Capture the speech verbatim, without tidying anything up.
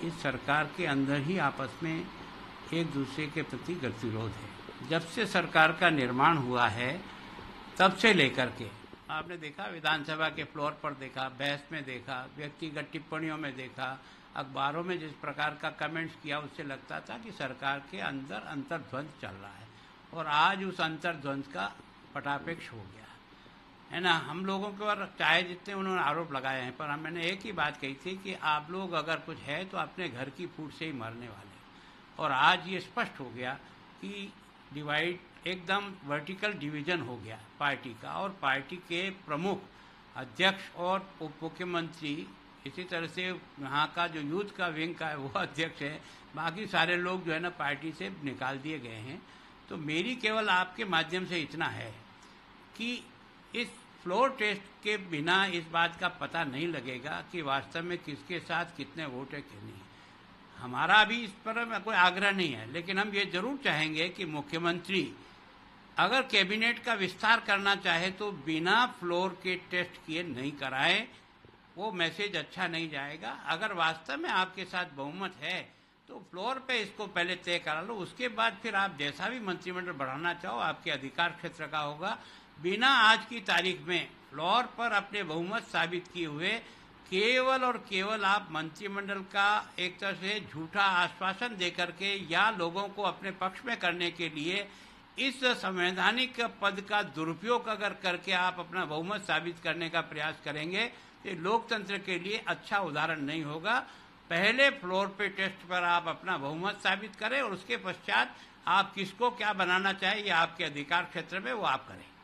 इस सरकार के अंदर ही आपस में एक दूसरे के प्रति गतिरोध है। जब से सरकार का निर्माण हुआ है तब से लेकर के आपने देखा, विधानसभा के फ्लोर पर देखा, बहस में देखा, व्यक्तिगत टिप्पणियों में देखा, अखबारों में जिस प्रकार का कमेंट्स किया, उससे लगता था कि सरकार के अंदर अंतर्द्वंद चल रहा है। और आज उस अंतर्द्वंद का पटापेक्ष हो गया है ना। हम लोगों के ऊपर चाहे जितने उन्होंने आरोप लगाए हैं, पर मैंने एक ही बात कही थी कि आप लोग अगर कुछ है तो अपने घर की फूट से ही मरने वाले। और आज ये स्पष्ट हो गया कि डिवाइड, एकदम वर्टिकल डिवीजन हो गया पार्टी का। और पार्टी के प्रमुख अध्यक्ष और उप मुख्यमंत्री, इसी तरह से यहाँ का जो यूथ का विंग का है वो अध्यक्ष है, बाकी सारे लोग जो है ना पार्टी से निकाल दिए गए हैं। तो मेरी केवल आपके माध्यम से इतना है कि इस फ्लोर टेस्ट के बिना इस बात का पता नहीं लगेगा कि वास्तव में किसके साथ कितने वोट है कि नहीं। हमारा अभी इस पर कोई आग्रह नहीं है, लेकिन हम ये जरूर चाहेंगे कि मुख्यमंत्री अगर कैबिनेट का विस्तार करना चाहे तो बिना फ्लोर के टेस्ट किए नहीं कराए, वो मैसेज अच्छा नहीं जाएगा। अगर वास्तव में आपके साथ बहुमत है तो फ्लोर पे इसको पहले तय करा लो, उसके बाद फिर आप जैसा भी मंत्रिमंडल बढ़ाना चाहो आपके अधिकार क्षेत्र का होगा। बिना आज की तारीख में फ्लोर पर अपने बहुमत साबित किए हुए केवल और केवल आप मंत्रिमंडल का एक तरह से झूठा आश्वासन देकर के या लोगों को अपने पक्ष में करने के लिए इस संवैधानिक पद का दुरुपयोग अगर करके आप अपना बहुमत साबित करने का प्रयास करेंगे तो लोकतंत्र के लिए अच्छा उदाहरण नहीं होगा। पहले फ्लोर पे टेस्ट पर आप अपना बहुमत साबित करें और उसके पश्चात आप किसको क्या बनाना चाहिए, आपके अधिकार क्षेत्र में वो आप करें।